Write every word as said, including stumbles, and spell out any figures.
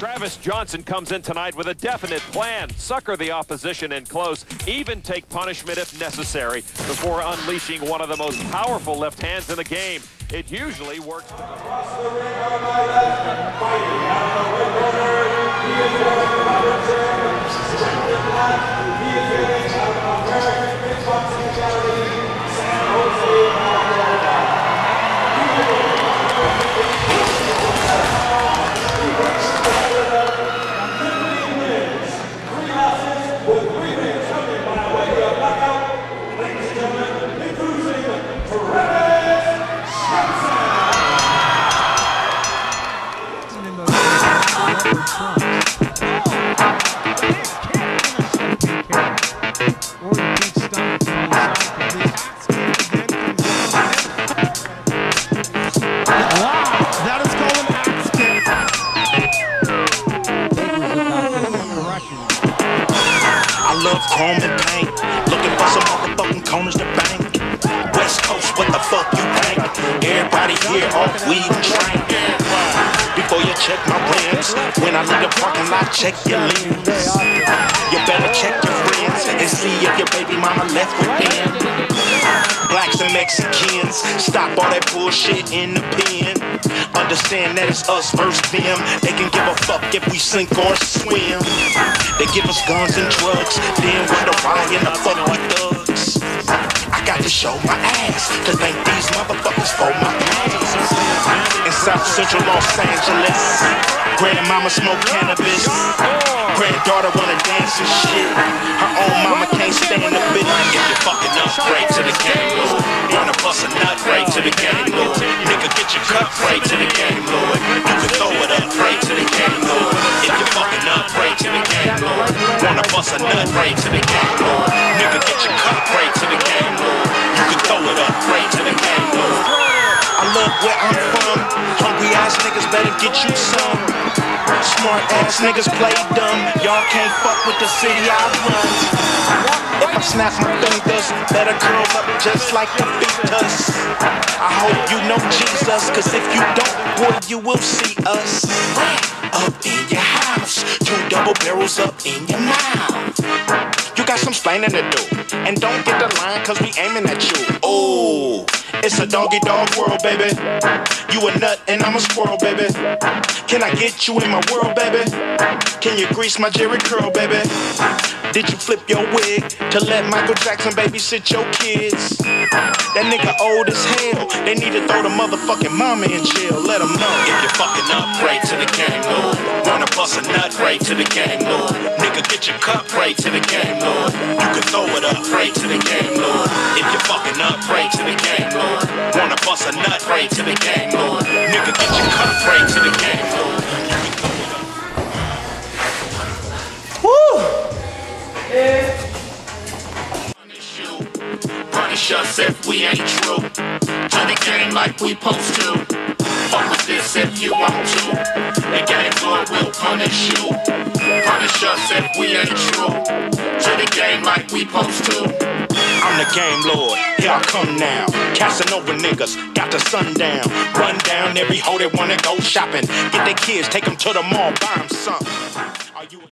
Travis Johnson comes in tonight with a definite plan. Sucker the opposition in close, even take punishment if necessary, before unleashing one of the most powerful left hands in the game. It usually works. Across the ring on my left, fighting out of the red corner, he is wearing number ten, strength in black, he is getting out of American Kickboxing Academy, San Jose, California. Chrome and paint, looking for some motherfucking corners to bang. West Coast, what the fuck you think? Everybody here off weed and train. Before you check my rims, when I leave the parking lot, check your limbs. You better check your friends and see if your baby mama left within. Blacks and Mexicans, stop all that bullshit in the pen. Understand that it's us versus them. They can give a fuck if we sink or swim. They give us guns and drugs, then wonder why in the fuck we thugs. I got to show my ass, to thank these motherfuckers for my past. In South Central Los Angeles, grandmama smoke cannabis, granddaughter wanna dance and shit. Her own mama can't stand the bitch. If you fucking up, pray to the game, Lord. Wanna bust a nut, pray to the game, Lord. Nigga, get your cut, pray to the game, Lord. You can throw it up, pray to the game, Lord. If you fucking up, pray to the game, Lord. Wanna bust a nut, pray to the game, Lord. Nigga, get your cut, pray to the game, Lord. You can throw it up, pray to the game, Lord. I love where I'm from. Hungry ass niggas better get you some. Smart ass niggas play dumb. Y'all can't fuck with the city I run. If I snap my fingers, better curl up just like the fetus. I hope you know Jesus, cause if you don't, boy, you will see us. Up in your house, two double barrels up in your mouth. You got some splaining to do, and don't get the line cause we aiming at you. Oh, it's a doggy dog world, baby. You a nut and I'm a squirrel, baby. Can I get you in my world, baby? Can you grease my Jerry curl, baby? Did you flip your wig to let Michael Jackson babysit your kids? That nigga old as hell. They need to throw the motherfucking mama in jail. Let them know. If you fucking up, pray to the game, Lord. Wanna bust a nut, pray to the game, Lord. Nigga, get your cup, pray to the game, Lord. You can throw it up, pray to the game, Lord. If you fucking up, pray to the game, Lord. Wanna bust a nut, pray to the game, Lord. Nigga, get your cup, pray to the game, Lord. Woo! Punish you, punish us if we ain't true to the game like we supposed to. Fuck with this if you want to. The game Lord will punish you. Punish us if we ain't true to the game like we supposed to. I'm the game lord, here I come now. Casanova niggas, got the sun down. Run down every hoe that wanna go shopping. Get their kids, take them to the mall, buy them something. Are you